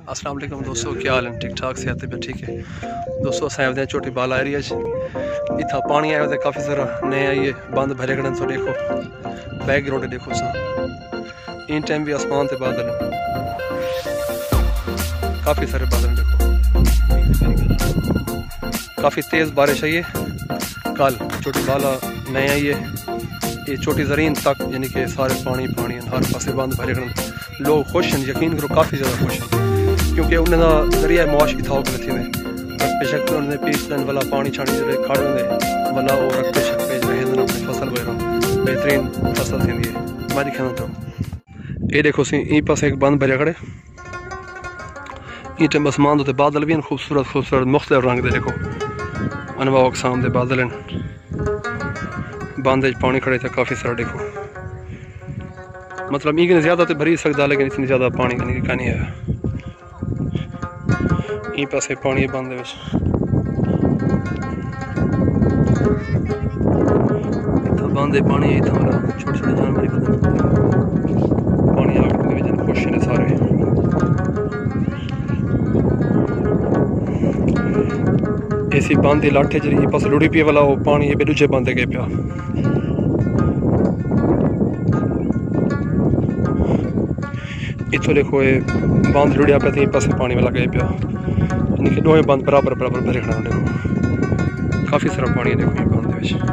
अस्सलाम वालेकुम दोस्तों, क्या हाल है? ठीक ठाक से आते पे ठीक है दोस्तों। अस छोटी बाला एरिया इतना पानी आया होता काफ़ी सारा नए आइए बंद भरे खड़े तो देखो बैकग्राउंड देखो इन टाइम भी आसमान से बादल काफ़ी सारे बादल देखो, काफ़ी तेज़ बारिश आई है कल। छोटी बाला नए आई है ये छोटी ज़रीन तक, यानी कि सारे पानी पानी हर पासे बंद भरे खड़े लोग खुश हैं, यकीन करो काफ़ी ज़्यादा खुश हैं क्योंकि उन्होंने जरिया मुआश इतना थी में बेशक उन्होंने पीस दिन वाला पानी छानी जो खड़ होंगे वाला वो रखते शकते जो है अपनी फसल वगैरह बेहतरीन फसल थी है। मैं दिखाना तो ये देखो सी ई पास एक बंद भरे खड़े ई टाइम आसमान होते बादल भी खूबसूरत खूबसूरत मुख्तलिफ रंग दे देखो अनवा अकसाम के बादल हैं। बंद पानी खड़े थे काफ़ी सारा देखो, मतलब ई ज़्यादा तो भरी सकता लेकिन इतनी ज़्यादा पानी का नहीं है। ई पासे पानी बंद बंद पानी छोटे छोटे जानवर पानी खुश ने सारे। ऐसी बंद लाठे जी पास लुड़ी पी वाला वो पानी ये दूजे बंद गए पिया। इतो देखो ये बंद लुड़िया पे थी पास पानी वाला गए पिया, यानी कि दोवें बंद बराबर बराबर भरे खड़ा देखो काफ़ी सारा पानी है देखो ये बंद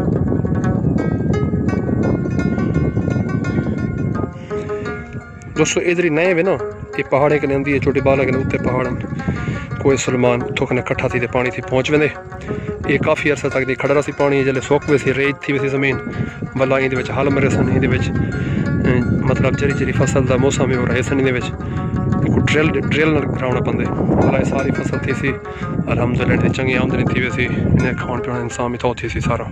दोस्तों। इधर ही नए वे ना ये पहाड़े के आती है छोटी बाला के उत्ते पहाड़ कोई सलमान उतो कने कट्ठा थी पानी थी पहुँच वेंदे ये काफ़ी अरसा तक दी खड़ा सी पानी जल्द सुक वे सी रेत थी वैसी जमीन वाला ये हल मरे सन ये मतलब जरी जरी फसल का मौसम हो रहे सन ये ड्रिल कराना पौंदे वाला सारी फसल थी सी अलहमदुलिल्लाह चंगी आमदनी थी वैसी इन्हें खाण पीण इंसान भी तो थी सी सारा।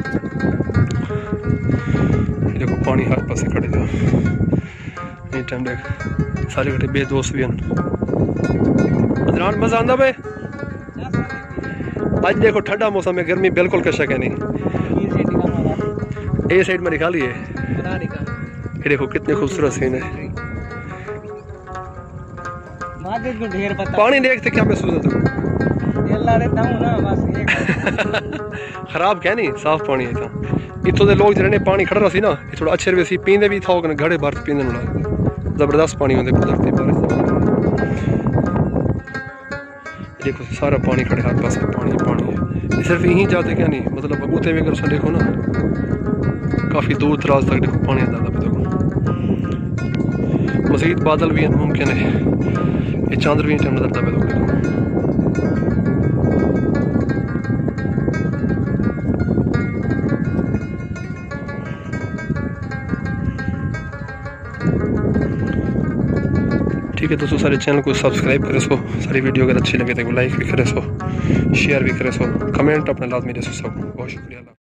देखो पानी हर पासे खड़े थे टाइम देख सारे कटे बेदोस्त भी हैं। मजा आंदा भाई आज देखो ठंडा मौसम है, गर्मी बिल्कुल कशक है नहीं। ए साइड में निकाली है ये देखो कितने खूबसूरत सीन है। पानी देखते क्या महसूस होता खराब क्या नहीं साफ पानी है इतों के लोग जिन्हें पानी खड़ा सी ना ये थोड़ा अच्छे वे पींदे भी था घड़े भर पींदे जबरदस्त पानी होंगे कुदरती बारिश। देखो सारा पानी खड़े हर पास पानी पानी है सिर्फ यहीं जाते क्या नहीं, मतलब बगूते में अगर देखो ना काफ़ी दूर दराज तक देखो पानी आता देखो। मज़ीद बादल भी मुमकिन है ये चांद भी टाइम नजर देखो। ठीक है दोस्तों, सारे चैनल को सब्सक्राइब करे सो, सारी वीडियो अगर अच्छी लगे तो लाइक भी करे सो, शेयर भी करे सो, कमेंट अपना लाजमी दे सो। सब बहुत शुक्रिया।